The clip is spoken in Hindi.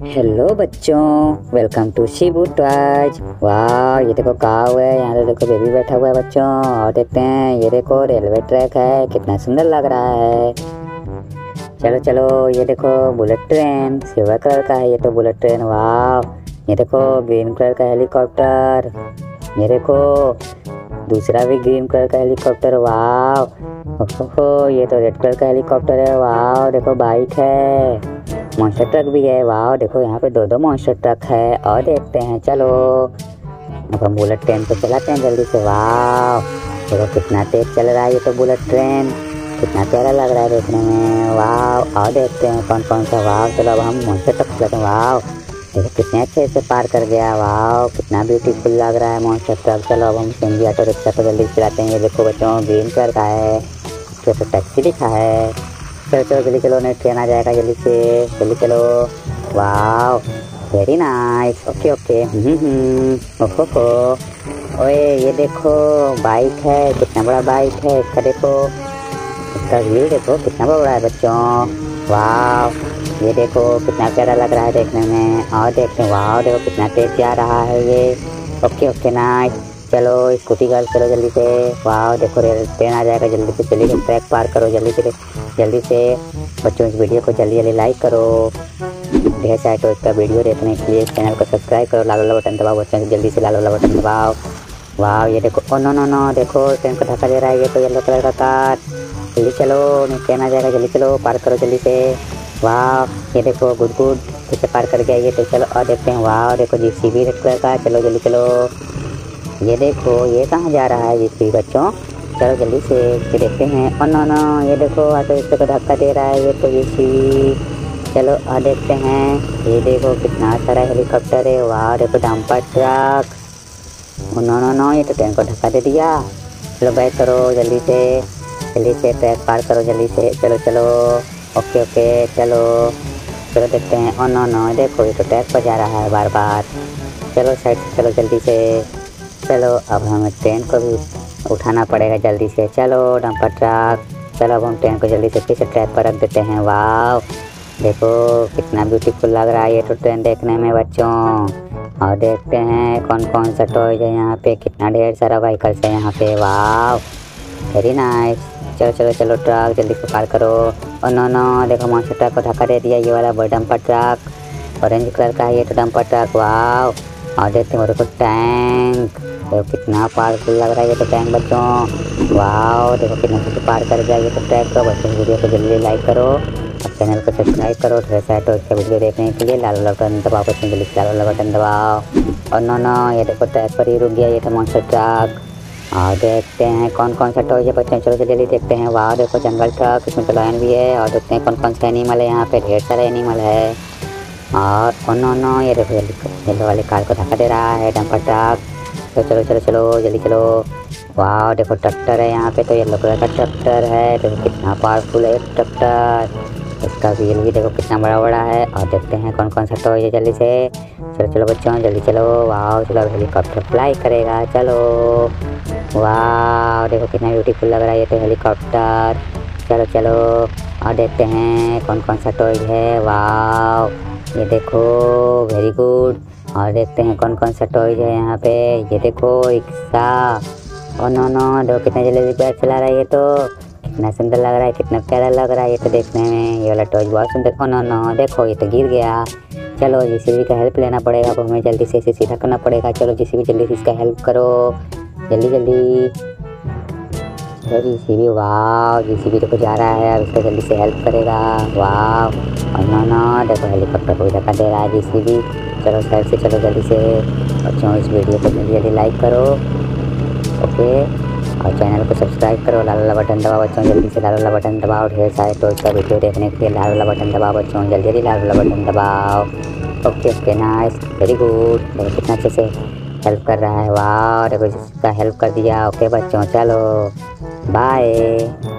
हेलो बच्चों, वेलकम टू शिबू टॉयज। वाह, ये देखो काऊ है, यहाँ पे देखो बेबी बैठा हुआ है बच्चों। और देखते हैं, ये देखो रेलवे ट्रैक है, कितना सुंदर लग रहा है। चलो चलो, ये देखो बुलेट ट्रेन, सिल्वर कलर का है ये तो बुलेट ट्रेन। वाह, ये देखो ग्रीन कलर का हेलीकॉप्टर, ये देखो दूसरा भी ग्रीन कलर का हेलीकॉप्टर। वाह, ओहो, ये तो रेड कलर का हेलीकॉप्टर है। वाह, देखो बाइक है, मॉन्स्टर ट्रक भी है। वाह, देखो यहाँ पे दो मॉन्स्टर ट्रक है। और देखते हैं, चलो अब हम बुलेट ट्रेन पे चलाते हैं जल्दी से। वाह, देखो कितना तेज चल रहा है ये तो बुलेट ट्रेन, कितना प्यारा लग रहा है देखने में। वाह, और देखते हैं कौन कौन सा। वाह, चलो अब हम मॉन्स्टर ट्रक चलाते हैं। वाह, देखो कितने अच्छे से पार कर गया। वाह, कितना ब्यूटीफुल लग रहा है मॉन्स्टर ट्रक। चलो अब हम सीएनजी ऑटो रिक्शा को जल्दी चलाते हैं। ये देखो बच्चों, ग्रीन कलर का है, तो टैक्सी लिखा है। चलो चलो जल्दी चलो, नहीं ट्रेन आ जाएगा, जल्दी से जल्दी चलो। वाह, वेरी नाइस, ओके ओके। ओहो, ओए ये देखो बाइक है, कितना बड़ा बाइक है इसका। देखो इसका व्हील देखो कितना बड़ा है बच्चों। वाह, ये देखो कितना प्यारा लग रहा है देखने में। और देखते हैं, वाह देखो कितना तेज जा रहा है ये। Okay okay nice. चलो स्कूटी गर्ल चलो जल्दी से। वाह, देखो रेल ट्रेन आ जाएगा, जल्दी से चलिए, ट्रैक पार करो जल्दी से। बच्चों इस वीडियो को जल्दी जल्दी लाइक करो। ढेर सारे तो इसका वीडियो देखने के लिए चैनल को सब्सक्राइब करो, लाल वाला बटन दबाओ बच्चों, जल्दी से लाल वाला बटन दबाओ। वाह, ये देखो, ओ नो नो नो, देखो ट्रेन को धक्का दे रहा है ये तो येलो कलर का कार। जल्दी चलो, नहीं ट्रेन आ जाएगा, जल्दी चलो पार करो जल्दी से। वाह, ये देखो गुड गुड कैसे पार कर गया ये तो। चलो और देखते हैं। वाह, देखो जीसीबी रेड कलर का, चलो जल्दी चलो। ये देखो ये कहाँ जा रहा है जीसीबी बच्चों, चलो जल्दी से ये देखते हैं। और नो नो, ये देखो ऑटो रिक्शा को धक्का दे रहा है ये तो जीसीबी। चलो और देखते हैं, ये देखो कितना सारा हेलीकॉप्टर है। वाह, देखो dumper truck. No no no, ये तो ट्रेन को धक्का दे दिया। चलो बैक करो जल्दी से ट्रैक पार करो जल्दी से। चलो चलो, ओके ओके, चलो चलो देखते हैं। ओ नो नो, देखो ये तो ट्रैक पर जा रहा है बार बार। चलो साइड से चलो जल्दी से। चलो अब हमें ट्रेन को भी उठाना पड़ेगा जल्दी से। चलो डंपर ट्रक, चलो अब हम ट्रेन को जल्दी से फिर से ट्रैक पर रख देते हैं। वाह, देखो कितना ब्यूटीफुल लग रहा है ये तो ट्रेन देखने में बच्चों। और देखते हैं कौन कौन सा टॉयज है यहाँ पे, कितना ढेर सारा व्हीकल्स है यहाँ पे। वाह, वेरी नाइस। चलो चलो चलो ट्रक जल्दी से पार करो। और नो नो, देखो मॉन्स्टर ट्रक को धक्का दे दिया ये वाला डंपर ट्रक, ऑरेंज कलर का है ये तो डंपर ट्रक। वाह, और देखते हैं देखो टैंक, देखो कितना पावरफुल लग रहा है ये तो टैंक बच्चों। वाह, देखो कितना कुछ पार कर गया ये तो ट्रैक को। बच्चों वीडियो को जल्दी लाइक करो और चैनल को सब्सक्राइब करो। ढेर सारे तो इसका वीडियो देखने के लिए लाल वाला बटन दबाओ बच्चों, जल्दी से लाल वाला बटन दबाओ। और नो नो, ये देखो ट्रैक पर ही रुक गया ये तो मॉन्स्टर ट्रक। और देखते हैं कौन कौन सा टॉय है बच्चों, चलो जल्दी देखते हैं। वाह, देखो जंगल ट्रक, इसमें तो लायन भी है। और देखते हैं कौन कौन सा एनिमल है यहाँ पे, ढेर सारा एनिमल है। और नो नो, ये देखो येलो वाली कार को धक्का दे रहा है डंपर ट्रक। तो चलो चलो चलो जल्दी चलो। वाह, देखो ट्रैक्टर है यहाँ पे तो, येलो कलर का ट्रैक्टर है। देखो कितना पावरफुल है ट्रैक्टर, इसका व्हील भी देखो कितना बड़ा बड़ा है। और देखते हैं कौन कौन सा टॉय है जल्दी से। चलो चलो बच्चों जल्दी चलो। वाह, चलो अब हेलीकॉप्टर फ्लाई करेगा, चलो। वाह, देखो कितना ब्यूटीफुल लग रहा है ये तो हेलीकॉप्टर। चलो चलो और देखते हैं कौन कौन सा टॉय है। वाह, ये देखो वेरी गुड। और देखते हैं कौन कौन सा टॉय है यहाँ पे। ये देखो रिक्शा। और नो नो, देखो कितना जल्दी बैग चला रहा है ये तो, कितना सुंदर लग रहा है, कितना प्यारा लग रहा है ये तो देखने में। ये वाला टॉय बहुत सुंदर। ओ नो नो, देखो ये तो गिर गया। चलो जीसीबी का हेल्प लेना पड़ेगा, अब हमें जल्दी से इसे सीधा करना पड़ेगा। चलो जीसीबी जल्दी से इसका हेल्प करो जल्दी जल्दी। जीसीबी, वाह जीसीबी देखो जा रहा है, अब इसको जल्दी से हेल्प करेगा। वाह, और नो नो, देखो हेलीकॉप्टर को धक्का दे रहा है जीसीबी। चलो साइड से चलो जल्दी से। बच्चों इस वीडियो को जल्दी जल्दी लाइक करो, ओके। और चैनल को सब्सक्राइब करो, लाल वाला बटन दबाओ बच्चों, जल्दी से लाल वाला बटन दबाओ। ढेर सारे टॉयज का वीडियो देखने के लिए लाल वाला बटन दबाओ बच्चों, जल्दी जल्दी लाल वाला बटन दबाओ। Okay okay nice, very good. देखो कितना अच्छे से हेल्प कर रहा है। वाह, देखो जिसका हेल्प कर दिया। ओके बच्चों, चलो बाय।